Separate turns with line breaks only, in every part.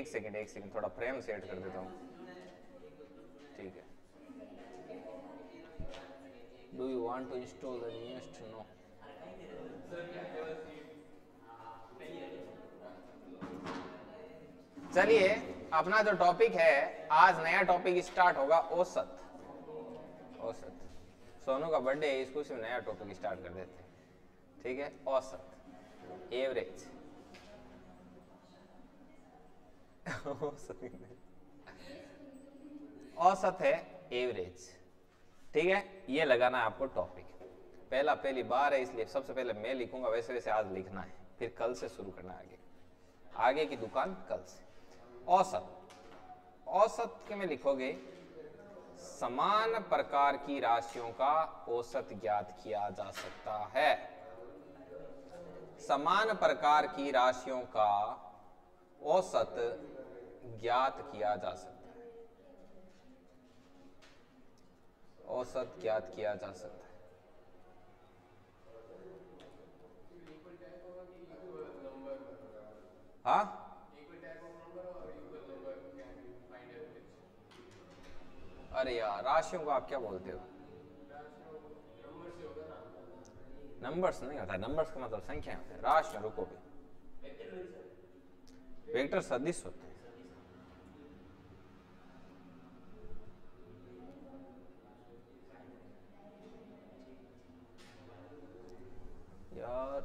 एक सेकंड थोड़ा frame set कर देता हूँ। ठीक है। Do you want to install the newest? No. चलिए अपना जो टॉपिक है, आज नया टॉपिक स्टार्ट होगा, औसत। औसत, सोनू का बर्थडे है, इसको सिर्फ नया टॉपिक स्टार्ट कर देते हैं। ठीक है, औसत, एवरेज। औसत है एवरेज। ठीक है, ये लगाना है आपको टॉपिक। पहली बार है इसलिए सबसे पहले मैं लिखूंगा, वैसे वैसे आज लिखना है, फिर कल से शुरू करना है आगे की दुकान कल से। औसत, औसत के में लिखोगे समान प्रकार की राशियों का औसत ज्ञात किया जा सकता है। समान प्रकार की राशियों का औसत ज्ञात किया जा सकता है। औसत ज्ञात किया जा सकता है। हाँ, अरे यार राशियों को आप क्या बोलते हो? नंबर्स नहीं होता है, नंबर्स का मतलब संख्या होता है। राशियां, रुको भी, वेक्टर सदिश होते हैं। यार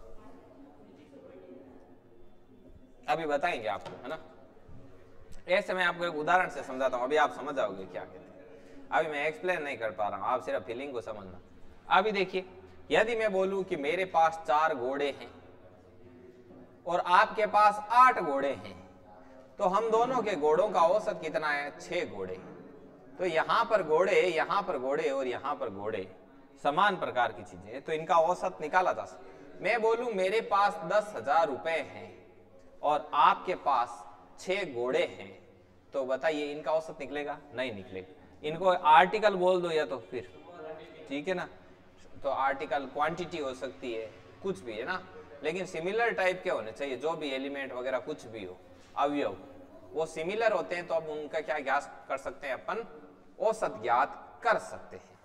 अभी बताएंगे आपको, है ना। ऐसे मैं आपको एक उदाहरण से समझाता हूं, अभी आप समझ जाओगे क्या कहते हैं। अभी मैं एक्सप्लेन नहीं कर पा रहा हूं, आप सिर्फ फीलिंग को समझना। अभी देखिए, यदि मैं बोलूं कि मेरे पास 4 घोड़े हैं और आपके पास 8 घोड़े हैं, तो हम दोनों के घोड़ों का औसत कितना है? 6 घोड़े। तो यहां पर घोड़े, यहां पर घोड़े और यहां पर घोड़े, समान प्रकार की चीजें, तो इनका औसत निकाला जा सकता। मैं बोलूं मेरे पास 10,000 रुपए हैं और आपके पास 6 घोड़े हैं, तो बताइए इनका औसत निकलेगा? नहीं निकलेगा। इनको आर्टिकल बोल दो या तो फिर, ठीक है ना। तो आर्टिकल क्वांटिटी हो सकती है, कुछ भी है ना, लेकिन सिमिलर टाइप के होने चाहिए। जो भी एलिमेंट वगैरह कुछ भी हो, अवयव, वो सिमिलर होते हैं, तो अब उनका क्या ज्ञात कर सकते हैं? अपन औसत ज्ञात कर सकते हैं।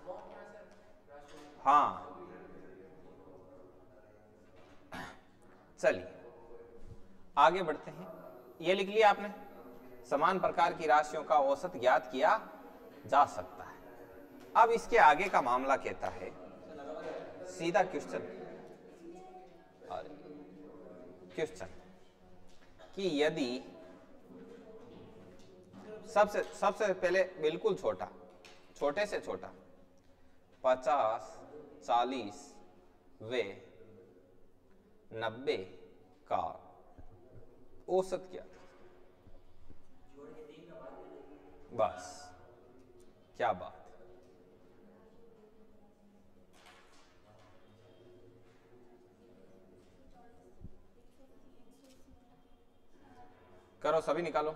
हाँ, चलिए आगे बढ़ते हैं। ये लिख लिया आपने, समान प्रकार की राशियों का औसत ज्ञात किया जा सकता है। अब इसके आगे का मामला कहता है, सीधा क्वेश्चन कि यदि सबसे पहले बिल्कुल छोटा, छोटे से छोटा 50, 40 व 90 का औसत क्या? बस, क्या बात। करो, सभी निकालो।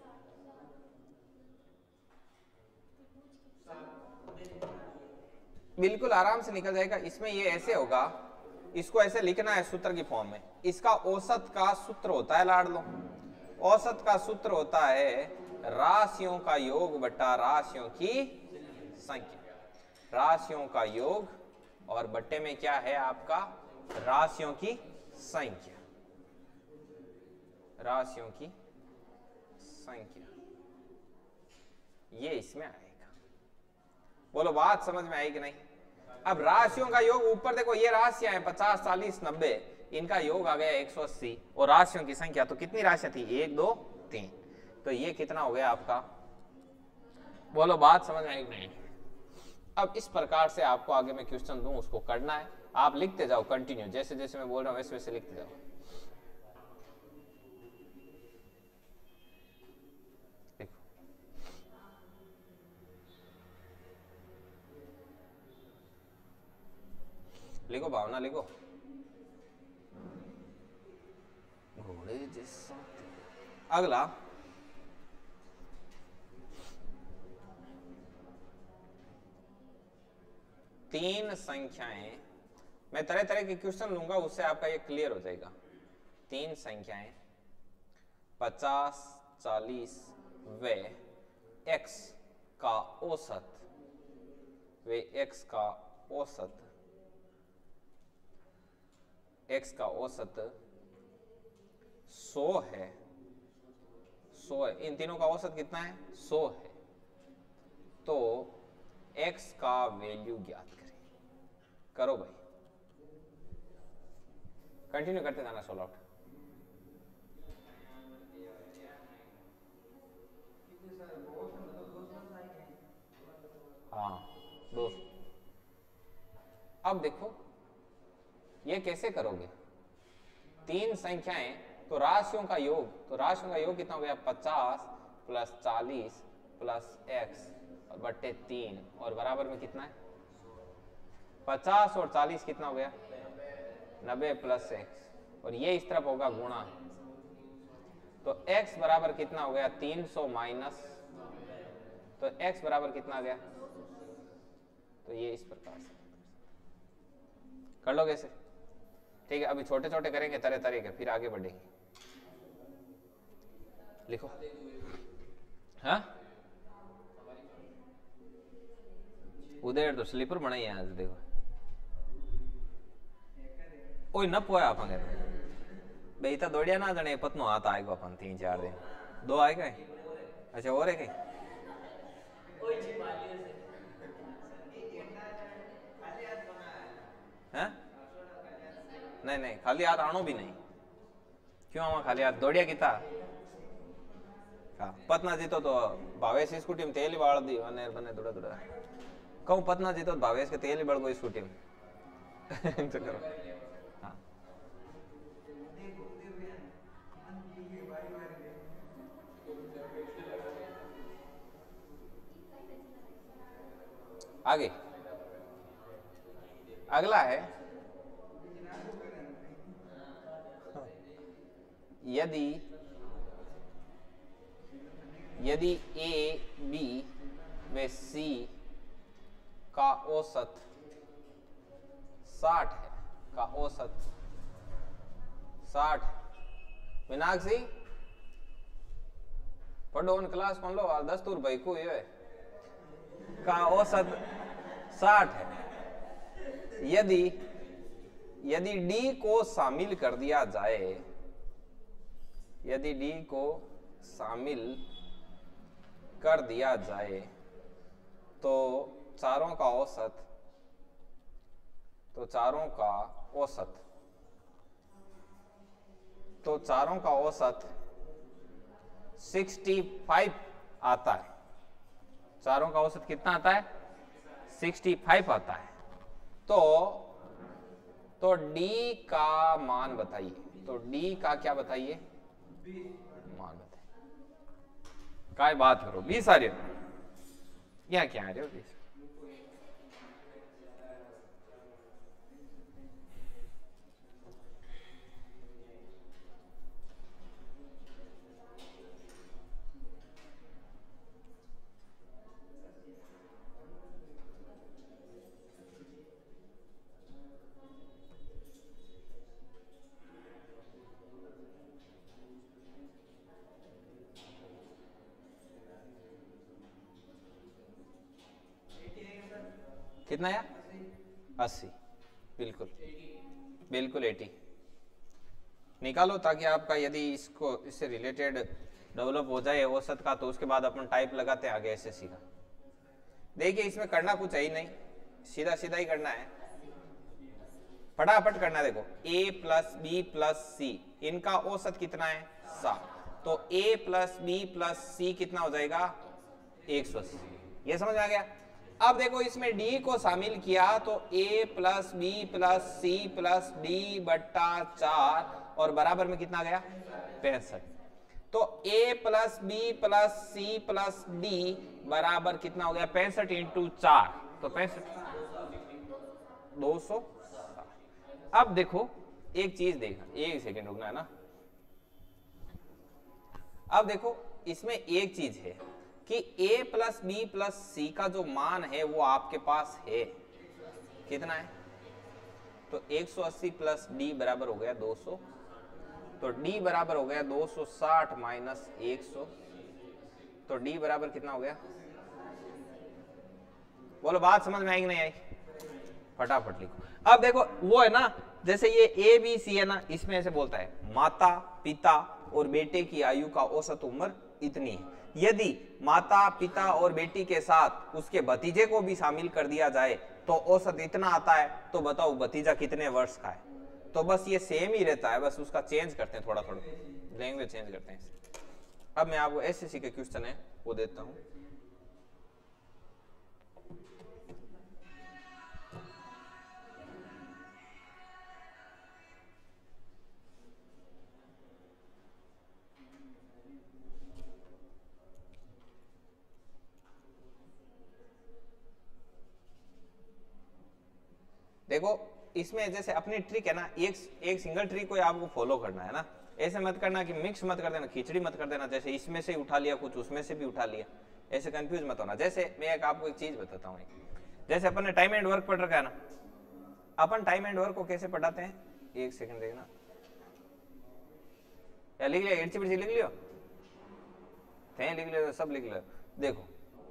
बिल्कुल आराम से निकल जाएगा। इसमें ये ऐसे होगा, इसको ऐसे लिखना है सूत्र की फॉर्म में। इसका औसत का सूत्र होता है, लाड लो, औसत का सूत्र होता है राशियों का योग बट्टा राशियों की संख्या। राशियों का योग और बट्टे में क्या है आपका? राशियों की संख्या। राशियों की संख्या, ये इसमें आएगा। बोलो बात समझ में आई कि नहीं? अब राशियों का योग, ऊपर देखो ये राशियां हैं 50, 40, 90, इनका योग आ गया 180, और राशियों की संख्या तो कितनी राशियां थी? 1, 2, 3, तो ये कितना हो गया आपका? बोलो बात समझ में आई कि नहीं? अब इस प्रकार से आपको आगे मैं क्वेश्चन दूं, उसको करना है। आप लिखते जाओ कंटिन्यू, जैसे जैसे मैं बोल रहा हूं वैसे वैसे लिखते जाओ। लिखो भावना, लिखो। घोड़े जैसा। अगला, तीन संख्याएं, मैं तरह तरह के क्वेश्चन लूंगा, उससे आपका ये क्लियर हो जाएगा। तीन संख्याएं 50, 40 वे x का औसत, वे x का औसत, x का औसत 100 है, 100 है, इन तीनों का औसत कितना है 100 है, तो x का वैल्यू ज्ञात करें। करो भाई, कंटिन्यू करते जाना सोल्व आउट। हाँ 200। अब देखो ये कैसे करोगे, तीन संख्याएं तो राशियों का योग, तो राशियों का योग कितना हो गया 50 प्लस 40 प्लस x और बट्टे 3 और बराबर में कितना है 50 और 40 कितना हो गया 90 प्लस x और ये इस तरफ होगा गुणा, तो x बराबर कितना हो गया 300 माइनस, तो x बराबर कितना आ गया, तो ये इस प्रकार से कर लो कैसे, ठीक है। अभी छोटे छोटे करेंगे तरह तरह के, फिर आगे बढ़ेंगे। लिखो हाँ उदय तो स्लीपर बनाई है आज, देखो ओए न पोया अपन कहते बेटा दौड़िया ना जने पतनो हाथ आएगा अपन 3-4 दिन 2 आए गए, अच्छा और है कहीं हैं? नहीं नहीं खाली हाथ आनो भी नहीं, क्यों आवा खाली हाथ दौड़िया किता पतना जीतो तो भावेश स्कूटी में तेल ही बाल दी अने बने दुड़ा दुड़ा कहूं पतना जीतो तो भावेश के तेल ही बढ़ गई स्कूटी में तो करो हाँ आगे अगला है यदि यदि ए बी व सी का औसत 60 है, का औसत 60, मीनाक्षी पढ़ो उन क्लास कौन लो दस्तूर भाई को ये का औसत 60 है, यदि यदि डी को शामिल कर दिया जाए, यदि डी को शामिल कर दिया जाए तो चारों का औसत, तो चारों का औसत, तो चारों का औसत 65 आता है, चारों का औसत कितना आता है 65 आता है, तो D का मान बताइए, तो D का क्या बताइए मान बताइए, काय बात करो 20 आ रही हो, यहाँ क्या आ रहे हो 20, कितना है 80, बिल्कुल बिल्कुल 80 निकालो, ताकि आपका यदि इसको इससे रिलेटेड डेवलप हो जाए औसत का, तो उसके बाद अपन टाइप लगाते हैं आगे एसएससी का। देखिए इसमें करना कुछ है ही नहीं, सीधा सीधा ही करना है, फटाफट करना है। देखो a plus B plus C, इनका औसत कितना है 7, तो a plus B plus C कितना हो जाएगा 180, ये समझ में आ गया। अब देखो इसमें d को शामिल किया तो a plus B plus C plus D बट्टा 4 और बराबर में कितना गया 65, तो a plus B plus C plus D बराबर कितना हो गया 65 इंटू 4, तो 65 200। अब देखो एक चीज देखना, एक सेकेंड रुकना है ना। अब देखो इसमें एक चीज है कि a plus B plus C का जो मान है वो आपके पास है, कितना है, तो 180 प्लस डी बराबर हो गया 200, तो तो d बराबर हो गया 260 माइनस 100, तो d बराबर कितना हो गया? बोलो बात समझ में आई कि नहीं आई? फटाफट लिखो। अब देखो वो है ना, जैसे ये ए बी सी है ना, इसमें ऐसे बोलता है माता पिता और बेटे की आयु का औसत उम्र इतनी है। यदि माता पिता और बेटी के साथ उसके भतीजे को भी शामिल कर दिया जाए तो औसत इतना आता है। तो बताओ भतीजा कितने वर्ष का है? तो बस ये सेम ही रहता है, बस उसका चेंज करते हैं, थोड़ा थोड़ा लैंग्वेज चेंज करते हैं। अब मैं आपको एसएससी के क्वेश्चन है वो देता हूं। देखो इसमें जैसे अपनी ट्रिक है ना, एक सिंगल ट्रिक को आपको फॉलो करना है ना, ऐसे मत करना कि मिक्स मत कर देना, खिचड़ी मत कर देना, जैसे इसमें से उठा लिया कुछ उसमें से भी उठा लिया, ऐसे कंफ्यूज मत होना। जैसे मैं आपको एक चीज बताता हूँ, जैसे अपन ने टाइम एंड वर्क पढ़ रखा है ना, अपन टाइम एंड वर्क को कैसे पढ़ाते हैं? एक सेकंड देखना, या लिख लिया, एडची लिख लियो, लिख लियो, सब लिख लियो। देखो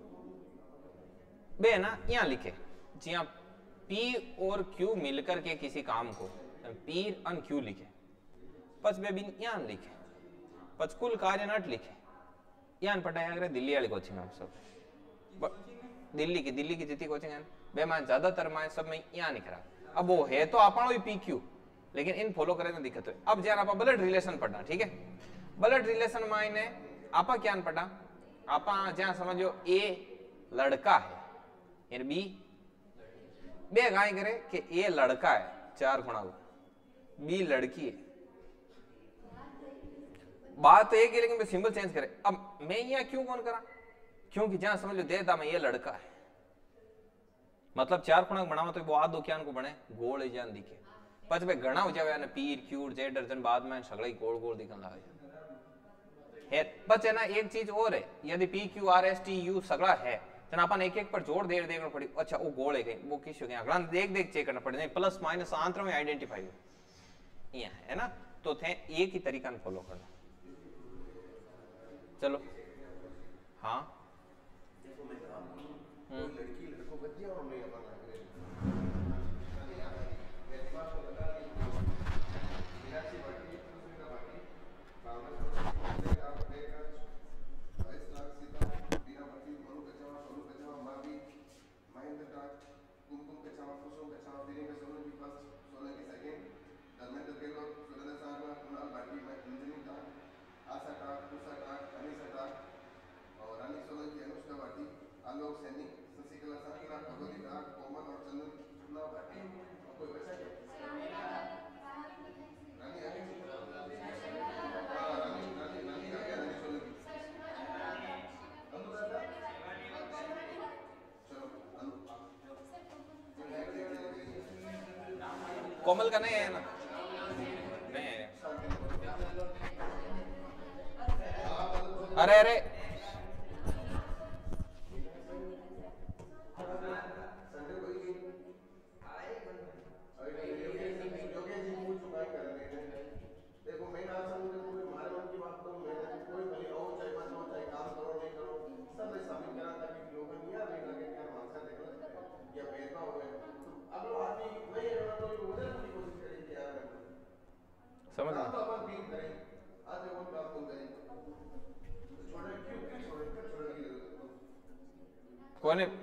बे ना यहाँ लिखे, जी P और Q मिलकर के किसी काम को P और Q लिखे, पच बेबी यहाँ लिखे, पच कुल कार्य नट लिखे, यहाँ पढ़ाया करे दिल्ली वाली कोचिंग आप सब, दिल्ली की जितनी कोचिंग है बे मान ज्यादातर में सब में यहाँ नहीं करा। अब वो है तो अपन भी PQ, लेकिन इन फॉलो करे तो दिक्कत है। अब जरा आप ब्लड रिलेशन पढ़ना, ठीक है? ब्लड रिलेशन में इन्हें आपा क्या पढ़ा? आपा जहाँ समझो A लड़का है, B बे गाय करे कि ए लड़का है 4 गुणा, बी लड़की है। बात एक है लेकिन मैं सिंबल चेंज करे। अब मैं यहाँ क्यों कौन करा? क्योंकि जहां समझ लो देता मैं ये लड़का है, मतलब 4 गुणा बनावा तो वो आधो क्या को बने गोल जान दिखे, पच भाई घना हो जावे ने पीर क्यूर जे दर्जन बाद में सगळे गोल गोल दिखन लागे है। बस है ना एक चीज और है, यदि P Q R S T U सगड़ा है तो अपन एक एक पर जोड़ दे देखना पड़ी। अच्छा वो गोल है वो किस हो गया अगला देख चेक करना पड़े, प्लस माइनस आंतर में आइडेंटिफाई हो यहाँ है ना, तो थे एक ही तरीका फॉलो करना। चलो हाँ कोमल का नहीं है ना, नहीं है। अरे अरे समझ कौन है?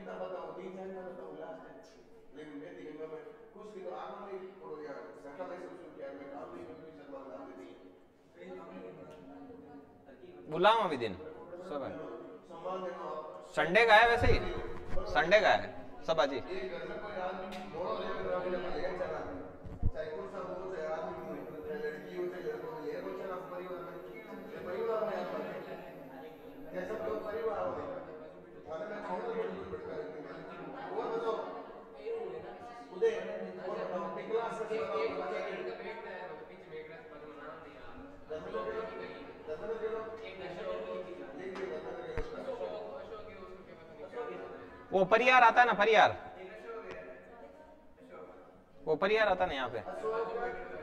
बुलाओ अभी दिन सब है, संडे का है, वैसे ही संडे का है सब आज ही। वो परियार आता है ना, परियार, वो परियार आता है ना यहाँ पे।